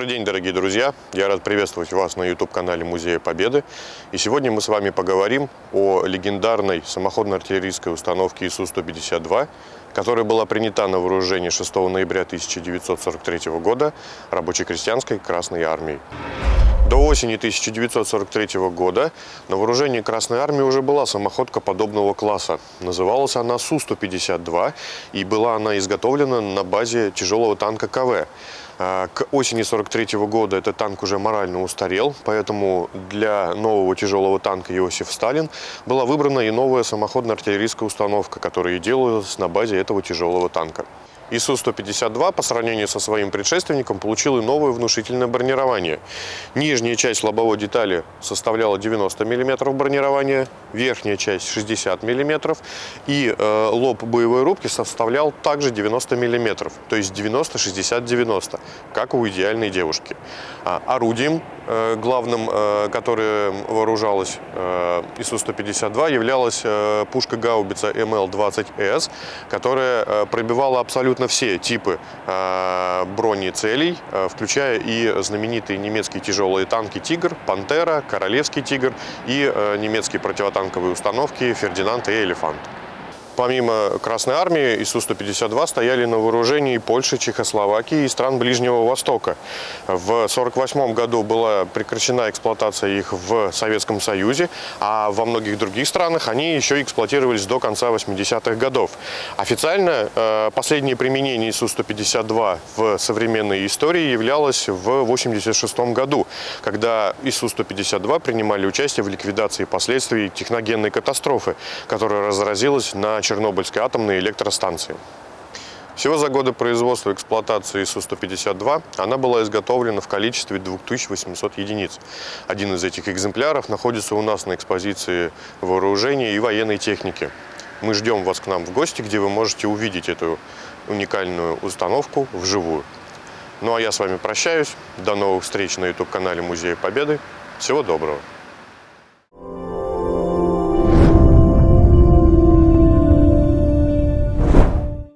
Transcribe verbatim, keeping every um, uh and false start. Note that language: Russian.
Добрый день, дорогие друзья! Я рад приветствовать вас на YouTube-канале Музея Победы. И сегодня мы с вами поговорим о легендарной самоходно-артиллерийской установке ИСУ сто пятьдесят два, которая была принята на вооружение шестого ноября тысяча девятьсот сорок третьего года рабоче-крестьянской Красной Армией. До осени тысяча девятьсот сорок третьего года на вооружении Красной Армии уже была самоходка подобного класса. Называлась она Су сто пятьдесят два, и была она изготовлена на базе тяжелого танка Ка Вэ. К осени сорок третьего года этот танк уже морально устарел, поэтому для нового тяжелого танка Иосиф Сталин была выбрана и новая самоходно-артиллерийская установка, которая и делалась на базе этого тяжелого танка. ИСУ сто пятьдесят два по сравнению со своим предшественником получил и новое внушительное бронирование. Нижняя часть лобовой детали составляла девяносто миллиметров бронирования, верхняя часть шестьдесят миллиметров, и э, лоб боевой рубки составлял также девяносто миллиметров, то есть девяносто шестьдесят девяносто, как у идеальной девушки. А орудием э, главным, э, которое вооружалось э, ИСУ сто пятьдесят два, являлась э, пушка-гаубица Эм Эл двадцать Эс, которая э, пробивала абсолютно все типы э, бронецелей, э, включая и знаменитые немецкие тяжелые танки «Тигр», «Пантера», «Королевский тигр» и э, немецкие противотанковые установки «Фердинанд» и «Элефант». Помимо Красной Армии, ИСУ сто пятьдесят два стояли на вооружении Польши, Чехословакии и стран Ближнего Востока. В сорок восьмом году была прекращена эксплуатация их в Советском Союзе, а во многих других странах они еще эксплуатировались до конца восьмидесятых годов. Официально э, последнее применение ИСУ сто пятьдесят два в современной истории являлось в восемьдесят шестом году, когда ИСУ сто пятьдесят два принимали участие в ликвидации последствий техногенной катастрофы, которая разразилась на Чернобыльской атомной электростанции. Всего за годы производства и эксплуатации ИСУ сто пятьдесят два она была изготовлена в количестве двух тысяч восьмисот единиц. Один из этих экземпляров находится у нас на экспозиции вооружения и военной техники. Мы ждем вас к нам в гости, где вы можете увидеть эту уникальную установку вживую. Ну а я с вами прощаюсь. До новых встреч на YouTube-канале Музея Победы. Всего доброго!